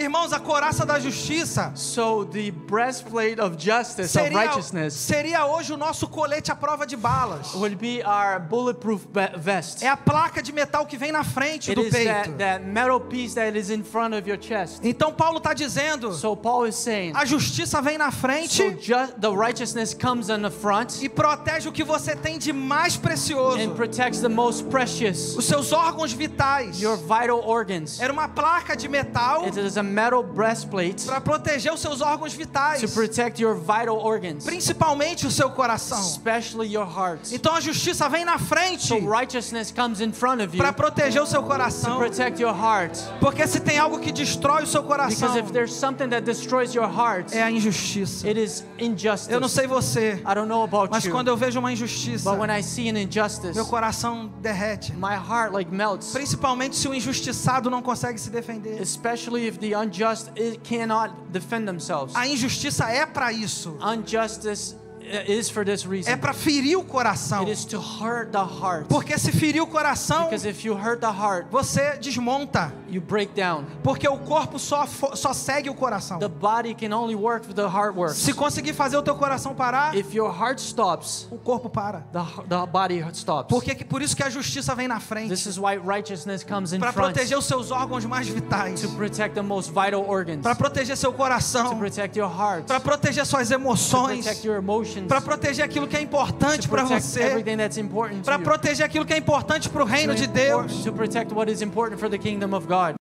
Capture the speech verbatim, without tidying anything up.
Irmãos, a couraça da justiça So the breastplate of justice, of seria, righteousness, seria hoje o nosso colete à prova de balas. would be our bulletproof be- vest. É a placa de metal que vem na frente It do is that, peito. that metal piece that is in front of your chest. Então Paulo está dizendo, So Paul is saying, a justiça vem na so frente ju- the righteousness comes on the front e protege o que você tem de mais precioso, and protects the most precious, os seus órgãos vitais. your vital organs. Era uma placa de metal It is a metal breastplate para proteger os seus órgãos to vitais, protect your vital organs, principalmente o seu coração. especially your heart. Então a justiça vem na frente So righteousness comes in front of you para proteger o seu to coração, protect your heart. porque se tem algo que destrói o seu coração, Because if there's something that destroys your heart, é a injustiça. it is injustice. Eu não sei você, I don't know about mas you, quando eu vejo uma injustiça, but when I see an injustice, meu coração derrete. my heart like melts. Principalmente se o injustiçado não consegue se defender. Especially if the unjust i- cannot defend themselves. A injustiça é para isso. Injustice i- is for this É reason. para ferir o coração. It is to hurt the heart. Porque se ferir o coração, Because if you hurt the heart, você desmonta. you break down. Porque o corpo só, fo- só segue o coração. The body can only work if the heart works. Se conseguir fazer o teu coração parar, If your heart stops, o corpo para. the, the body stops. Porque, por isso que a justiça vem na This frente. is why righteousness comes in Para front, proteger os seus órgãos mais vitais. to protect the most vital organs, Para proteger seu to coração. protect your heart, Para proteger suas to emoções. protect your emotions, Para proteger aquilo que é importante to para protect você. everything that's important to Para you, proteger aquilo que é importante para o reino to, de impor- Deus. to protect what is important for the kingdom of God.